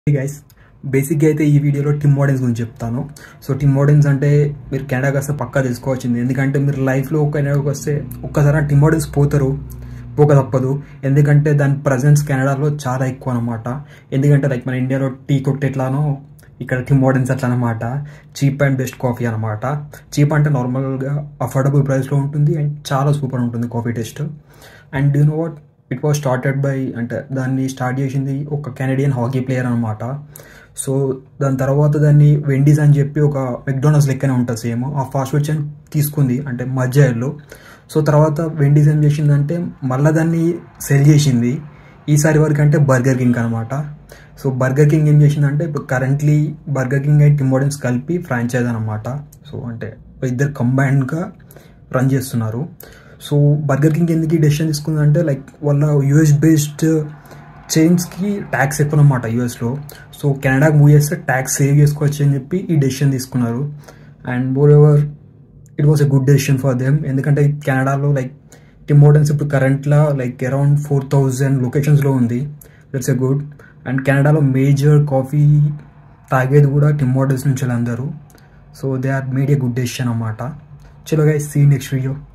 Guys బేసిక్గా అయితే ఈ వీడియోలో టిమ్ హార్డన్స్ గురించి చెప్తాను. సో టిమ్ హార్డన్స్ అంటే మీరు కెనడాకి వస్తే పక్కా తెలుసుకోవాల్సింది. ఎందుకంటే మీరు లైఫ్లో కెనడాకి వస్తే ఒక్కసారి టిమ్ హార్డన్స్ పోక తప్పదు. ఎందుకంటే దాని ప్రజెన్స్ కెనడాలో చాలా ఎక్కువ అనమాట. ఎందుకంటే లైక్ మన ఇండియాలో టీ కొట్టు ఎట్లానో ఇక్కడ టిమ్ హార్డన్స్ అట్లా అనమాట. చీప్ అండ్ బెస్ట్ కాఫీ అనమాట. చీప్ అంటే నార్మల్గా అఫోర్డబుల్ ప్రైస్లో ఉంటుంది అండ్ చాలా సూపర్ ఉంటుంది coffee taste. And you know what, it was started by అంటే దాన్ని స్టార్ట్ చేసింది ఒక కెనడియన్ హాకీ ప్లేయర్ అనమాట. సో దాని తర్వాత దాన్ని వెండీస్ అని చెప్పి ఒక మెక్డొనాల్డ్స్ లెక్కనే ఉంటుంది సేమ్. ఆ ఫాస్ట్ ఫుడ్ చైన్ తీసుకుంది అంటే మధ్యలో. సో తర్వాత వెండీస్ ఏం చేసిందంటే మళ్ళీ దాన్ని సెల్ చేసింది ఈసారి వరకు అంటే బర్గర్ కింగ్ అనమాట. సో బర్గర్ కింగ్ ఏం చేసిందంటే ఇప్పుడు currently Burger King and Tim Hortons కలిపి ఫ్రాంచైజ్ అనమాట. సో అంటే ఇద్దరు కంబైన్డ్గా రన్ చేస్తున్నారు. సో బర్గర్ కింగ్ ఎందుకు ఈ డెసిషన్ తీసుకుందంటే లైక్ వాళ్ళ యూఎస్ బేస్డ్ చైన్స్కి ట్యాక్స్ ఎక్కువ అనమాట యూఎస్లో. సో కెనడాకి మూవ్ చేస్తే ట్యాక్స్ సేవ్ చేసుకోవచ్చు అని చెప్పి ఈ డెసిషన్ తీసుకున్నారు. And moreover it was a good decision for them. ఎందుకంటే కెనడాలో లైక్ టిమ్ హార్డన్స్ ఇప్పుడు కరెంట్లో లైక్ అరౌండ్ 4,000 లొకేషన్స్లో ఉంది. That's a good. అండ్ కెనడాలో మేజర్ కాఫీ తాగేది కూడా టిమ్ హార్డన్స్ నుంచి అందరూ. So they are made a good decision అన్నమాట. చలో గైస్, సీ నెక్స్ట్ వీడియో.